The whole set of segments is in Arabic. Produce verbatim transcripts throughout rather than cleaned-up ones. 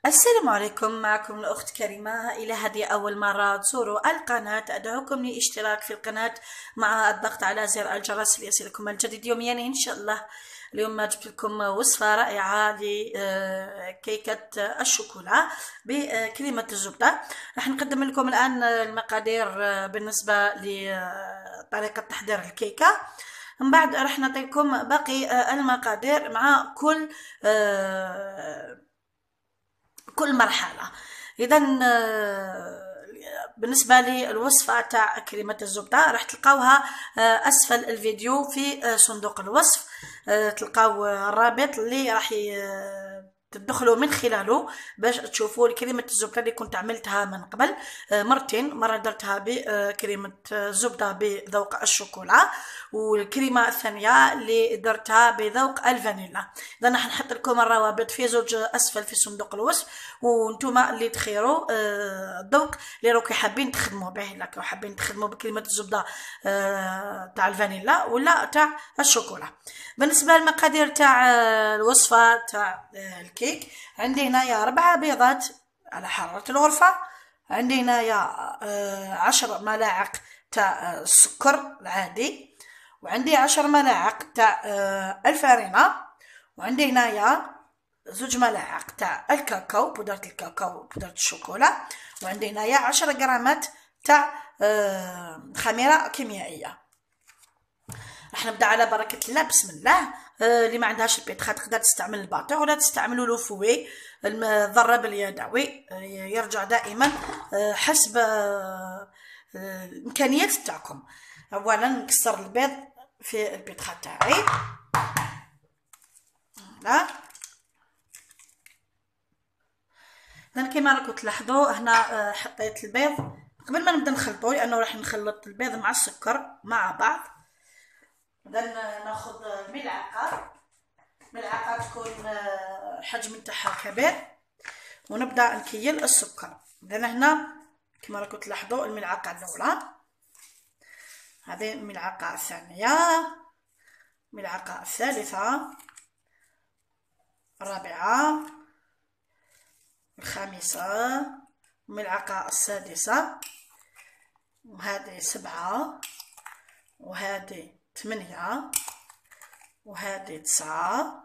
السلام عليكم، معكم الأخت كريمة. إلى هذه أول مرة تزوروا القناة أدعوكم للاشتراك في القناة مع الضغط على زر الجرس ليصلكم الجديد يوميا إن شاء الله. اليوم جبت لكم وصفة رائعة لكيكة الشوكولا بكريمة الزبدة. راح نقدم لكم الآن المقادير بالنسبة لطريقة تحضير الكيكة، من بعد راح نعطيكم باقي المقادير مع كل كل مرحلة. اذا بالنسبه للوصفه تاع كريمه الزبده راح تلقاوها اسفل الفيديو في صندوق الوصف، تلقاو الرابط اللي راح تدخلوا من خلاله باش تشوفوا كريمه الزبده اللي كنت عملتها من قبل مرتين. مره درتها بكريمه الزبده بذوق الشوكولا، والكريمه الثانيه اللي درتها بذوق الفانيلا. اذا راح نحط لكم الروابط في زوج اسفل في صندوق الوصف، وانتم اللي تخيروا الذوق اللي راكم حابين تخدموا به، الا راكم حابين تخدموا بكريمه الزبده تاع الفانيلا ولا تاع الشوكولا. بالنسبه للمقادير تاع الوصفه تاع الكيك، عندي هنايا ربعة بيضات على حرارة الغرفة، عندي هنايا عشر ملاعق تاع السكر العادي، وعندي عشر ملاعق تاع الفارينة، وعندي هنايا زوج ملاعق تاع الكاكاو، بودرة الكاكاو بودرة الشوكولا، وعندي هنايا عشر غرامات تاع خميرة كيميائية. راح نبدا على بركه الله. بسم الله. آه اللي ما عندهاش البيتخا تقدر تستعمل الباطور ولا تستعملوا لو فوي الضرب اليدوي، آه يرجع دائما آه حسب آه الامكانيات تاعكم. اولا نكسر البيض في البيتخا تاعي. لا اذا كما راكم تلاحظوا هنا آه حطيت البيض قبل ما نبدا نخلطو، لانه راح نخلط البيض مع السكر مع بعض. اذا ناخذ ملعقه ملعقه تكون حجم تاعها كبير، ونبدا نكيل السكر. اذا هنا كما راكم تلاحظوا الملعقه الاولى، هذه الملعقه الثانيه، الملعقه الثالثه، الرابعه، الخامسه، الملعقه السادسه، وهذه سبعه، وهذه ثمانية، وهذه تسعة،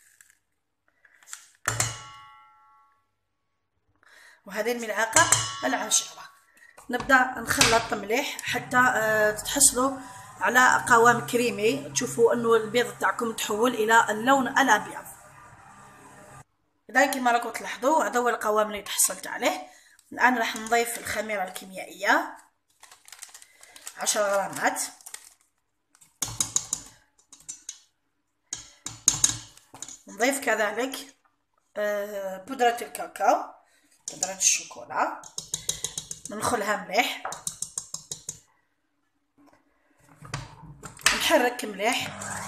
وهذه الملعقة العاشرة. نبدأ نخلط مليح حتى تتحصلوا على قوام كريمي، تشوفوا انه البيض تاعكم تحول الى اللون الابيض. اذا كما راكم تلاحظوا هذا هو القوام اللي تحصلت عليه. الان راح نضيف الخميرة الكيميائية عشر غرامات، نضيف كذلك بودرة الكاكاو، بودرة الشوكولا، ننخلها مليح، نحرك مليح.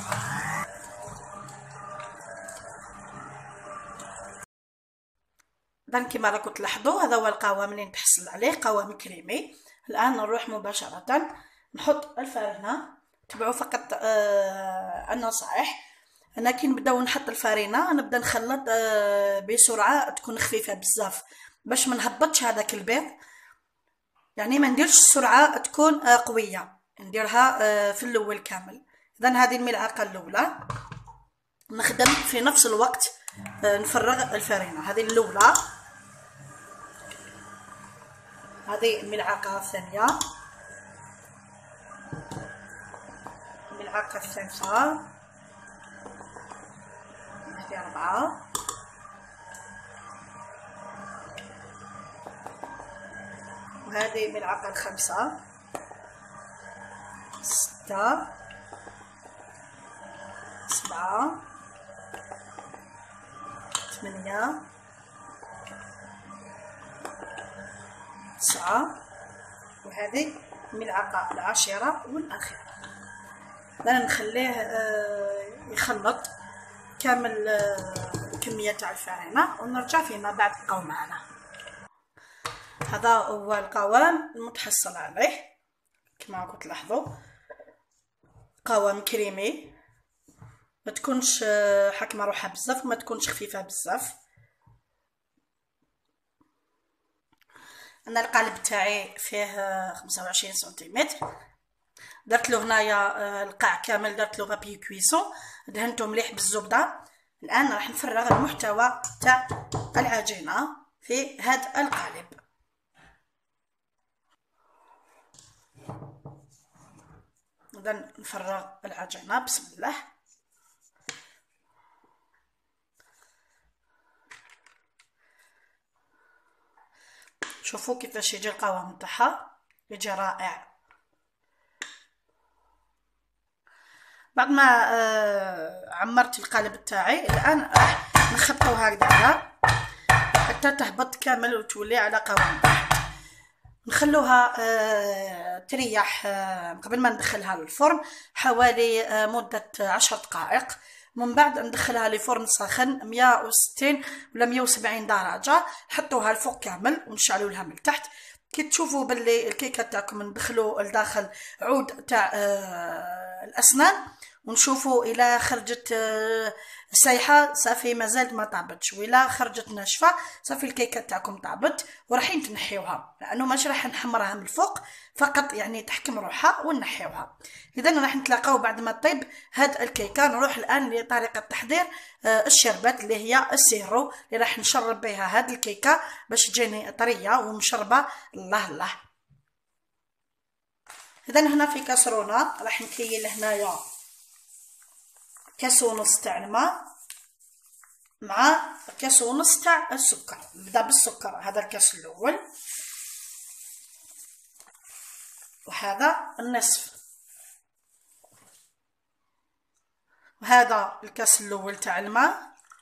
اذا كما راكم تلاحظوا هذا هو القوام اللي نتحصل عليه، قوام كريمي. الان نروح مباشرة نحط الفارينة. تبعوا فقط النصائح. انا كي نبداو نحط الفارينه نبدا نخلط بسرعه تكون خفيفه بزاف باش ما نهبطش هذاك البيض، يعني ما نديرش السرعه تكون قويه، نديرها في الاول كامل. اذا هذه الملعقه الاولى نخدم في نفس الوقت نفرغ الفارينه. هذه الاولى، هذه الملعقه الثانيه، الملعقه الثالثه، هذه أربعة، وهذه الملعقة الخامسة، ستة، سبعة، ثمانية، تسعة، وهذه الملعقة العاشرة والأخيرة. أنا نخليه يخلط كامل الكميه تاع الفارينه ونرجع فيما بعد تبقاو معنا. هذا هو القوام المتحصل عليه كما راكم تلاحظوا، قوام كريمي، ما تكونش حاكمه روحها بزاف، ما تكونش خفيفه بزاف. انا القالب تاعي فيه خمسة وعشرين سنتيمتر. درت له هنايا القاع كامل، درت له بابي كويسون، دهنته مليح بالزبده. الان راح نفرغ المحتوى تاع العجينه في هذا القالب. اذا نفرغ العجينه بسم الله. شوفوا كيفاش يجي القوام تاعها، يجي رائع. بعد ما آه عمرت القالب تاعي، الان راح نخبطوها هكذا حتى تهبط كامل وتولي على قوام واحد. نخلوها آه تريح آه قبل ما ندخلها للفرن حوالي آه مدة عشر دقائق. من بعد ندخلها لفرن ساخن مية وستين ولا مية وسبعين درجة، نحطوها الفوق كامل ونشعلوا لها من تحت. كي تشوفوا باللي الكيكه تاعكم ندخلوا لداخل عود تاع آه الاسنان ونشوفوا الى خرجت آه سايحه صافي مازالت ما طابتش، وإلا خرجت ناشفه صافي الكيكه تاعكم طابت وراحين تنحيوها، لانه ماشي راح نحمرها من الفوق فقط، يعني تحكم روحها ونحيوها. اذا راح نتلاقاو بعد ما طيب هاد الكيكه. نروح الان لطريقه تحضير آه الشربات اللي هي السيرو اللي راح نشرب بها هاد الكيكه باش تجيني طريه ومشربه. الله الله. اذا هنا في كاسرونه راح نكيل هنايا كاس ونص تاع الماء مع كاس ونص تاع السكر. نبدا بالسكر، هذا الكاس الاول وهذا النصف، وهذا الكاس الاول تاع الماء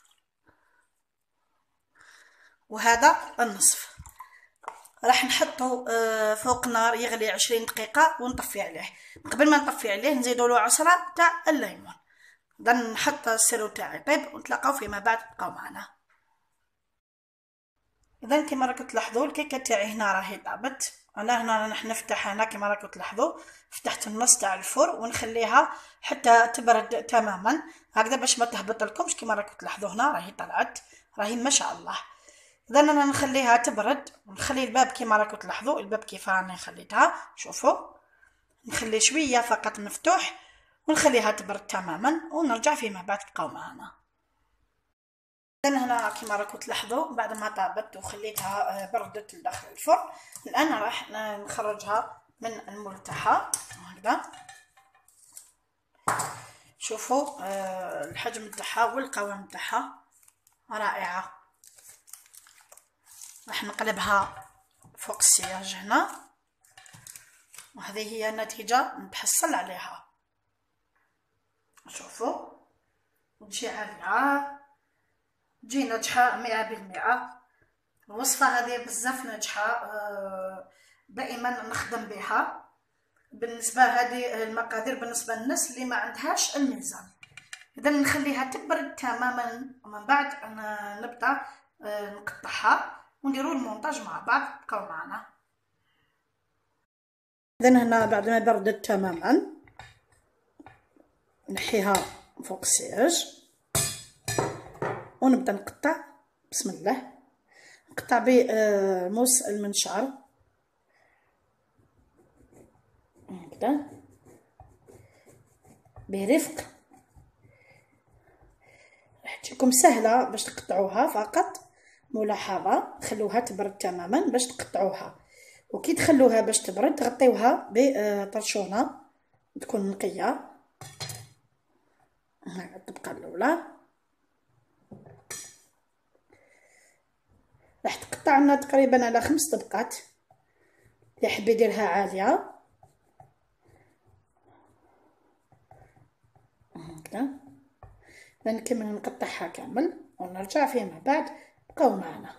وهذا النصف. راح نحطه فوق نار يغلي عشرين دقيقه ونطفي عليه. قبل ما نطفي عليه نزيدوا له عصره تاع الليمون. اذا نحط السيرو تاعي طيب ونتلاقاو فيما بعد، بقاو معنا. اذا كما راكم تلاحظوا الكيكه تاعي هنا راهي طابت. انا هنا راح نفتح، هنا كما راكم تلاحظوا فتحت النص تاع الفرن ونخليها حتى تبرد تماما هكذا باش ما تهبط لكمش. كما راكم تلاحظوا هنا راهي طلعت، راهي ما شاء الله. اذا انا نخليها تبرد ونخلي الباب كما راكم تلاحظوا الباب كيف راني خليتها. شوفوا نخلي شويه فقط مفتوح ونخليها تبرد تماما ونرجع فيما بعد، تبقاو معنا. اذا هنا كما راكم تلاحظوا بعد ما طابت وخليتها بردت لداخل الفرن، الان راح نخرجها من المول تاعها هكذا. شوفوا الحجم تاعها والقوام تاعها رائعه. راح نقلبها فوق السياج هنا، وهذه هي النتيجه نتحصل عليها. شوفوا تجي عالية، تجي ناجحة مئة بالمئة. الوصفة هذه بزاف ناجحة، دائما نخدم بها. بالنسبة هذه المقادير بالنسبة للناس اللي ما عندهاش الميزان. إذا نخليها تبرد تماما ومن بعد نبدأ نقطعها ونديروا المونتاج مع بعض، بقاو معنا. إذا هنا بعد ما بردت تماما نحيها فوق السياج ونبدا نقطع. بسم الله. نقطع بموس المنشار هكذا برفق، راح تجيكم سهله باش تقطعوها. فقط ملاحظه خلوها تبرد تماما باش تقطعوها، وكي تخلوها باش تبرد تغطيوها بطرشونه تكون نقيه. ها الطبقه الاولى راح تقطع لنا تقريبا على خمس طبقات. اللي يحب يديرها عاليه هكذا. نكمل نقطعها كامل ونرجع فيما بعد، بقاو معنا.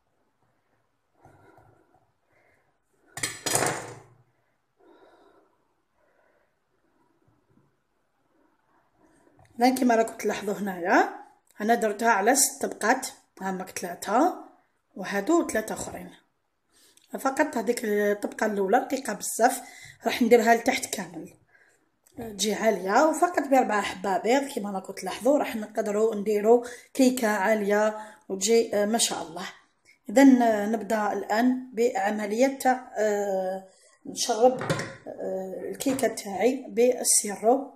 لان كما راكم تلاحظوا هنايا انا درتها على ست طبقات، هامك ثلاثه وهادو ثلاثه اخرين. فقط هذيك الطبقه الاولى رقيقه بزاف راح نديرها لتحت كامل تجي عاليه، وفقط باربعه حبه بيض كما راكم تلاحظوا راح نقدروا نديروا كيكه عاليه وتجي ما شاء الله. اذا نبدا الان بعمليه تاع آه نشرب آه الكيكه تاعي بالسيرو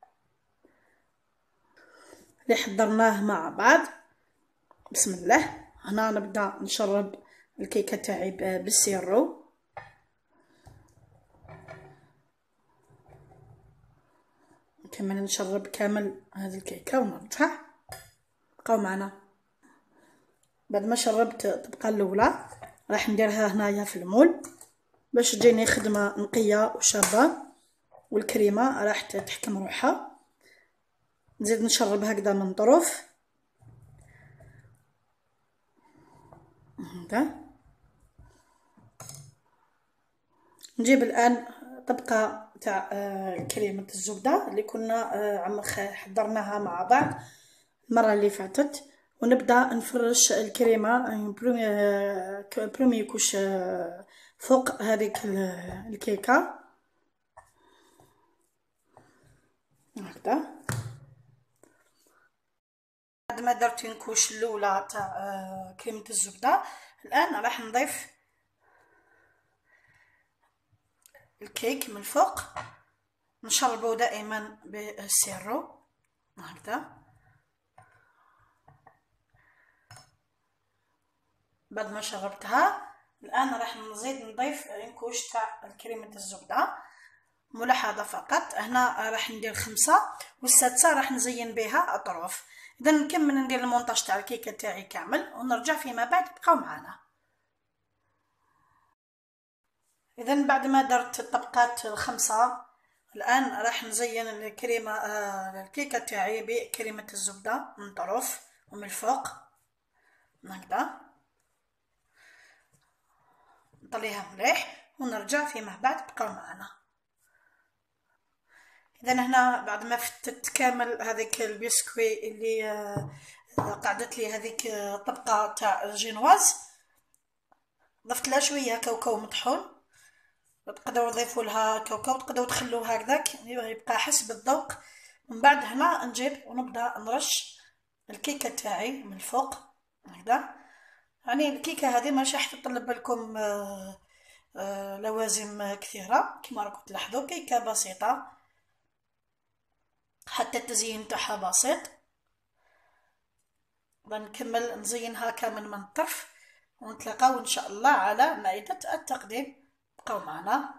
اللي حضرناه مع بعض. بسم الله. هنا نبدا نشرب الكيكه تاعي بالسيرو. نكمل نشرب كامل هذه الكيكه ونرجع. بقاو معنا. بعد ما شربت الطبقه الاولى راح نديرها هنايا في المول باش تجيني خدمه نقيه وشابه، والكريمه راح تحكم روحها. نزيد نشرب هكذا من طرف هكذا. نجيب الان طبقه تاع كريمه الزبده اللي كنا عم حضرناها مع بعض المره اللي فاتت، ونبدا نفرش الكريمه برومي كوش فوق هذيك الكيكه هكذا. بعد ما درت الكوش الاولى تاع كريمه الزبده، الان راح نضيف الكيك من فوق. نشربه دائما بالسيرو هكذا. بعد ما شربتها الان راح نزيد نضيف الكوش تاع كريمه الزبده. ملاحظه فقط، هنا راح ندير خمسة والسادسه راح نزين بها اطراف. اذا نكمل ندير المونتاج تاع الكيكه تاعي كامل ونرجع فيما بعد. بقاو معنا. اذا بعد ما درت الطبقات الخمسه الان راح نزين الكريمه آه الكيكه تاعي بكريمه الزبده من طرف ومن الفوق هكذا. نطليها مليح ونرجع فيما بعد. بقاو معنا. اذا هنا بعد ما فتت كامل هذيك البسكوي اللي آه قعدت لي هذيك الطبقه تاع الجينواز، ضفت لها شويه كاوكاو مطحون. تقدروا تضيفوا لها كاوكاو، تقدروا تخلوه هكذاك يبقى حسب الذوق. من بعد هنا نجيب ونبدا نرش الكيكه تاعي من الفوق هكذا. يعني الكيكه هذه ماشي راح تطلب لكم آه آه لوازم كثيره، كما راكم تلاحظوا كيكه بسيطه حتى التزيين تاعها بسيط. نكمل نزينها كامل من الطرف ونتلاقاو ان شاء الله على مائده التقديم. بقاو معنا.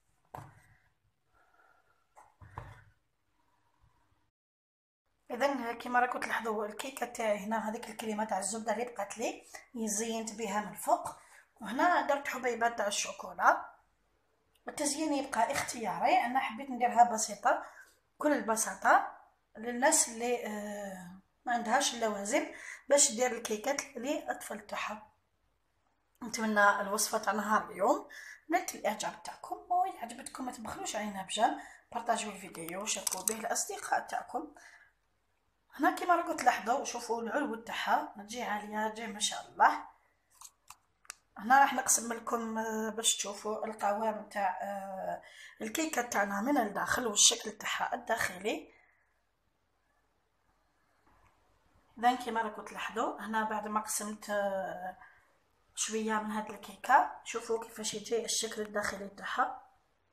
اذا كما راكم تلاحظوا الكيكه تاعي هنا هذيك الكريمه تاع الزبده اللي بقات لي زينت بها من الفوق، وهنا درت حبيبات تاع الشوكولا. التزيين يبقى اختياري، انا حبيت نديرها بسيطه كل البساطه للناس اللي آه ما عندهاش اللوازم باش دير الكيكات للاطفال تاعها. نتمنى الوصفه تاع نهار اليوم نالت الاعجاب تاعكم، وإذا عجبتكم ما تبخلوش علينا بجام، بارطاجيو الفيديو وشاركوا به الاصدقاء تاعكم. هنا كما راكم تلاحظوا شوفوا العلو تاعها تجي عاليه، تجي ما شاء الله. هنا راح نقسم لكم باش تشوفوا القوام تاع الكيكه تاعنا من الداخل والشكل تاعها الداخلي. اذا كما راكم تلاحظوا هنا بعد ما قسمت شويه من هاد الكيكه شوفوا كيفاش يجي الشكل الداخلي تاعها.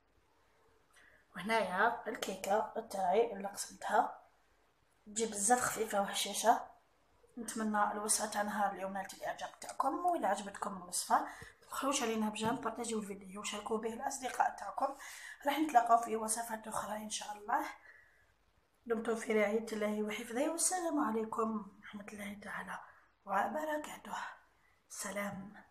وهنايا الكيكه تاعي اللي قسمتها تجي بزاف خفيفه وهشاشه. نتمنى الوصفه تاع نهار اليوم نالت الاعجاب تاعكم، واذا عجبتكم الوصفه متبخلوش علينا بجنب، بارطاجيو الفيديو وشاركوا به الاصدقاء تاعكم. راح نتلاقاو في وصفات اخرى ان شاء الله. دمتم في رعايه الله وحفظه، والسلام عليكم ورحمه الله تعالى وبركاته. سلام.